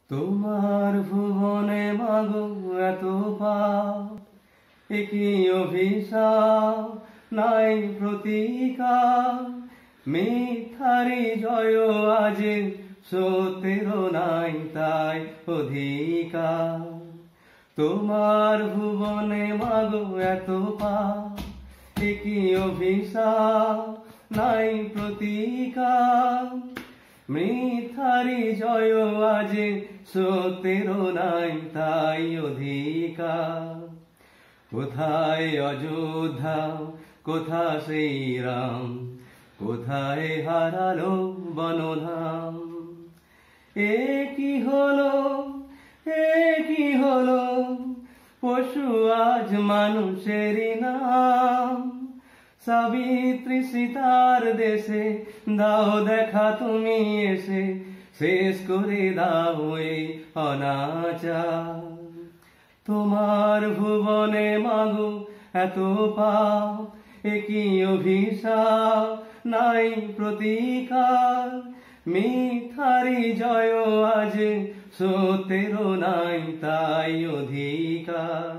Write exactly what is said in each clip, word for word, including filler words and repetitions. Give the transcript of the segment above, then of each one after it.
তোমার ভুবনে মাগো এত পাপ, একই অভিশাপ নাই প্রতিকার। মিথ্যারি জয় আজ, সত্যেরও নাই তাই অধিকার। তোমার ভুবনে মাগো এত পাপ, একই অভিশাপ নাই প্রতিকার। মিথ্যারি জয় আজ, সত্যেরও নাই তাই অধিকার। কোথায় অযোধ্যা, কোথা সেই রাম, কোথায় হারালো বনধাম। এ কি হলো, এ কি হলো, পশু আজ মানুষেরই নাম। সাবিত্রী সীতার দেশে দাও দেখা তুমি এসে, শেষ করে দাও এই অনাচার। তোমার ভুবনে মাগো এত পাপ, একই অভিশাপ নাই প্রতিকার। মিথ্যারি জয় আজ, সত্যেরও নাই তাই অধিকার।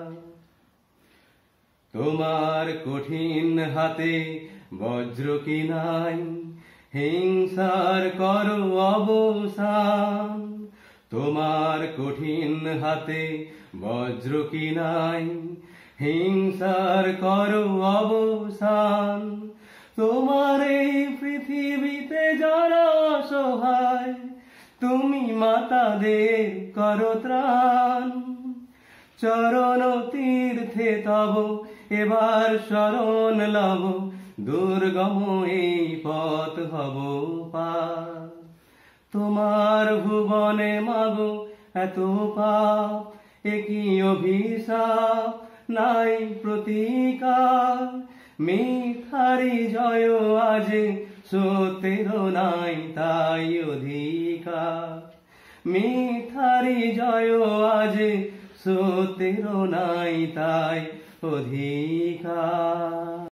তোমার কঠিন হাতে বজ্র কি নাই, হিংসার করো অবসান। তোমার কঠিন হাতে বজ্র কি নাই, হিংসার করো অবসান। তোমার এই পৃথিবীতে যারা অসহায়, তুমি মাতাদের করো ত্রাণ। চরণ তীর্থে তব এবার শরণ লব, দুর্গম এই পথ হব পার। তোমার ভুবনে মাগো এত পাপ, একই অভিশাপ নাই প্রতিকার। মিথ্যারি জয় আজ, সত্যেরও নাই তাই অধিকার। মিথ্যারি জয় আজ, সত্যেরও নাই তাই অধিকার।